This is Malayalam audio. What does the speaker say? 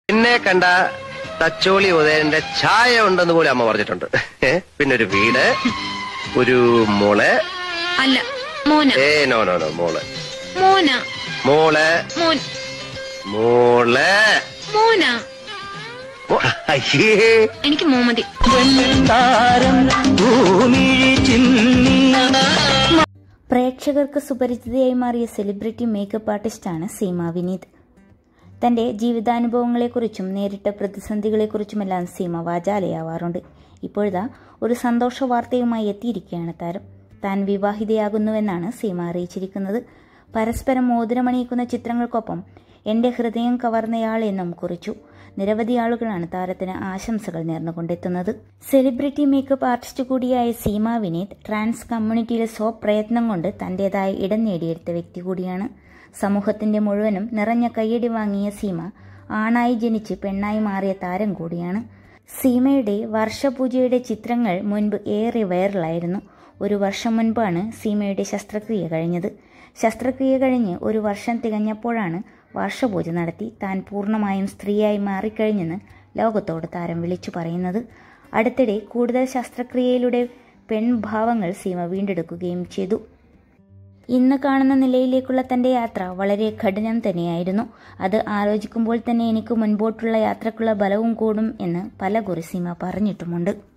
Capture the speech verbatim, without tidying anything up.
എന്നെ കണ്ട തച്ചോളി ഉദയന്റെ ഛായ ഉണ്ടെന്ന് പോലും അമ്മ പറഞ്ഞിട്ടുണ്ട്. പിന്നെ ഒരു വീട്, ഒരു മോള്. അല്ല മോന. ഏ നോ നോ നോ മോള്. മോന. മോള്. മോൻ. മോള്. മോന. എനിക്ക് മോമതി. പ്രേക്ഷകർക്ക് സുപരിചിതയായി മാറിയ സെലിബ്രിറ്റി മേക്കപ്പ് ആർട്ടിസ്റ്റാണ് സീമ വിനീത്. തന്റെ ജീവിതാനുഭവങ്ങളെക്കുറിച്ചും നേരിട്ട പ്രതിസന്ധികളെക്കുറിച്ചുമെല്ലാം സീമ വാചാലയാവാറുണ്ട്. ഇപ്പോഴാ ഒരു സന്തോഷ വാർത്തയുമായി എത്തിയിരിക്കുകയാണ് താരം. താൻ വിവാഹിതയാകുന്നുവെന്നാണ് സീമ അറിയിച്ചിരിക്കുന്നത്. പരസ്പരം മോതിരമണിയിക്കുന്ന ചിത്രങ്ങൾക്കൊപ്പം എന്റെ ഹൃദയം കവർന്നയാൾ എന്നും കുറിച്ചു. നിരവധി ആളുകളാണ് താരത്തിന് ആശംസകൾ നേർന്നുകൊണ്ടെത്തുന്നത്. സെലിബ്രിറ്റി മേക്കപ്പ് ആർട്ടിസ്റ്റ് കൂടിയായ സീമ വിനീത് ട്രാൻസ് കമ്മ്യൂണിറ്റിയിലെ സ്വപ്രയത്നം കൊണ്ട് തന്റേതായ ഇടം നേടിയെടുത്ത വ്യക്തി കൂടിയാണ്. സമൂഹത്തിന്റെ മുഴുവനും നിറഞ്ഞ കയ്യടി വാങ്ങിയ സീമ ആണായി ജനിച്ച് പെണ്ണായി മാറിയ താരം കൂടിയാണ്. സീമയുടെ വർഷപൂജയുടെ ചിത്രങ്ങൾ മുൻപ് ഏറെ വൈറലായിരുന്നു. ഒരു വർഷം മുൻപാണ് സീമയുടെ ശസ്ത്രക്രിയ കഴിഞ്ഞത്. ശസ്ത്രക്രിയ കഴിഞ്ഞ് ഒരു വർഷം തികഞ്ഞപ്പോഴാണ് വർഷപൂജ നടത്തി താൻ പൂർണ്ണമായും സ്ത്രീയായി മാറിക്കഴിഞ്ഞെന്ന് ലോകത്തോട് താരം വിളിച്ചു പറയുന്നത്. അടുത്തിടെ കൂടുതൽ ശസ്ത്രക്രിയയിലൂടെ പെൺഭാവങ്ങൾ സീമ വീണ്ടെടുക്കുകയും ചെയ്തു. ഇന്ന് കാണുന്ന നിലയിലേക്കുള്ള തന്റെ യാത്ര വളരെ കഠിനം തന്നെയായിരുന്നു. അത് ആലോചിക്കുമ്പോൾ തന്നെ എനിക്ക് മുൻപോട്ടുള്ള യാത്രക്കുള്ള ബലവും കൂടും എന്ന് പല കുറി സീമ പറഞ്ഞിട്ടുമുണ്ട്.